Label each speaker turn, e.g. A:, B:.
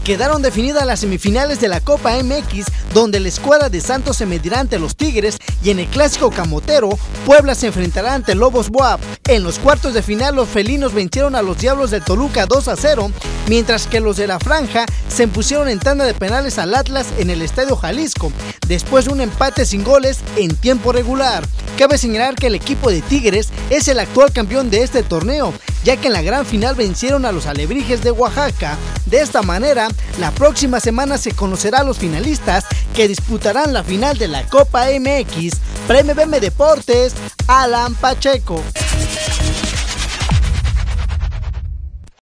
A: Quedaron definidas las semifinales de la Copa MX, donde la escuadra de Santos se medirá ante los Tigres y en el clásico camotero, Puebla se enfrentará ante Lobos BUAP. En los cuartos de final, los felinos vencieron a los Diablos de Toluca 2-0, mientras que los de la Franja se impusieron en tanda de penales al Atlas en el Estadio Jalisco, después de un empate sin goles en tiempo regular. Cabe señalar que el equipo de Tigres es el actual campeón de este torneo, ya que en la gran final vencieron a los Alebrijes de Oaxaca. De esta manera, la próxima semana se conocerá a los finalistas que disputarán la final de la Copa MX. Para MBM Deportes, Alan Pacheco.